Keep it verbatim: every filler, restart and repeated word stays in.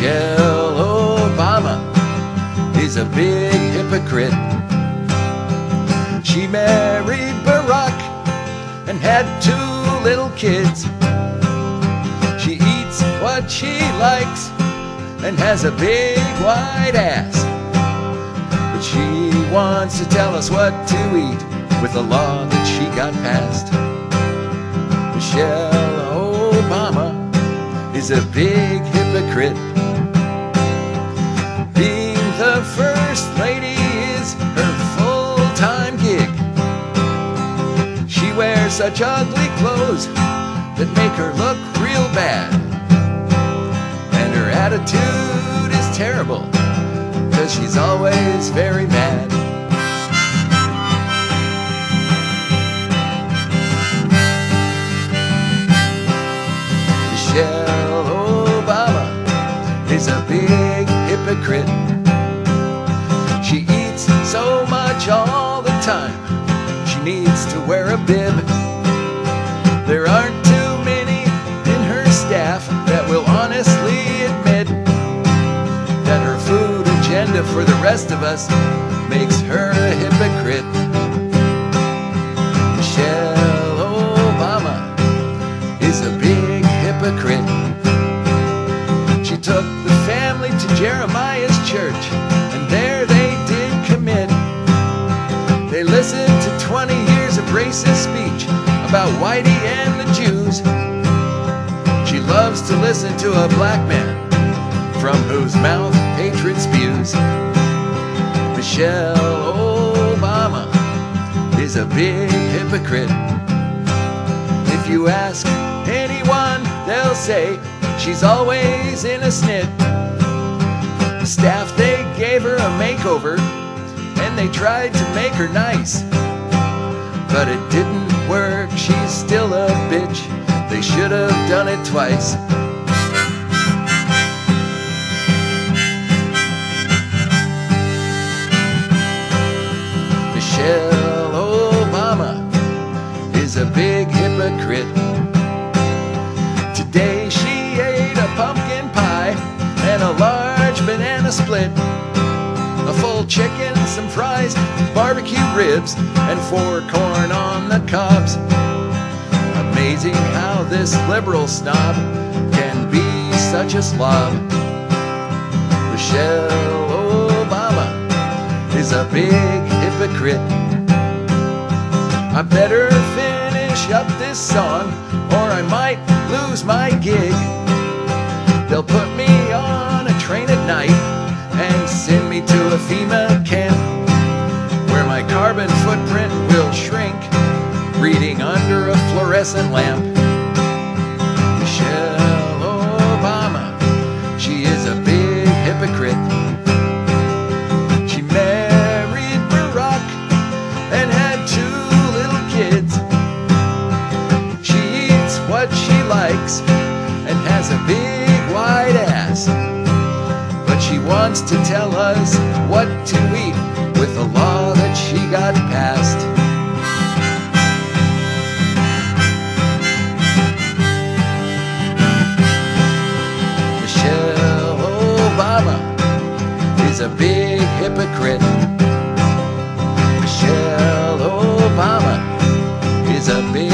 Michelle Obama is a big hypocrite. She married Barack and had two little kids. She eats what she likes and has a big white ass. But she wants to tell us what to eat with a law that she got passed. Michelle Obama is a big hypocrite. Being the first lady is her full-time gig. She wears such ugly clothes that make her look real bad. And her attitude is terrible, 'cause she's always very mad. Michelle Obama is a big hypocrite. She eats so much all the time, she needs to wear a bib. There aren't too many in her staff that will honestly admit that her food agenda for the rest of us makes her a hypocrite. Michelle Obama is a big hypocrite. She took the family to Jeremiah's church, and there they did commit. They listened to twenty years of racist speech about Whitey and the Jews. She loves to listen to a black man from whose mouth hatred spews. Michelle Obama is a big hypocrite. If you ask anyone, they'll say she's always in a snit. The staff, they gave her a makeover, and they tried to make her nice. But it didn't work, she's still a bitch. They should have done it twice. Michelle Obama is a big hypocrite. Today she ate a pumpkin pie and a large banana split, a full chicken, some fries, barbecue ribs, and four corn on the cobs. Amazing how this liberal snob can be such a slob. Michelle Obama is a big hypocrite. I better finish up this song or I might lose my gig. They'll put me on a train at night and send me to a FEMA camp where my carbon footprint will shrink, reading under a fluorescent lamp. Michelle Obama, she is a big hypocrite. She married Barack and had two little kids. She eats what she likes and has a big white ass. But she wants to tell us what to eat with a law that she got passed. Michelle Obama is a big hypocrite. Michelle Obama is a big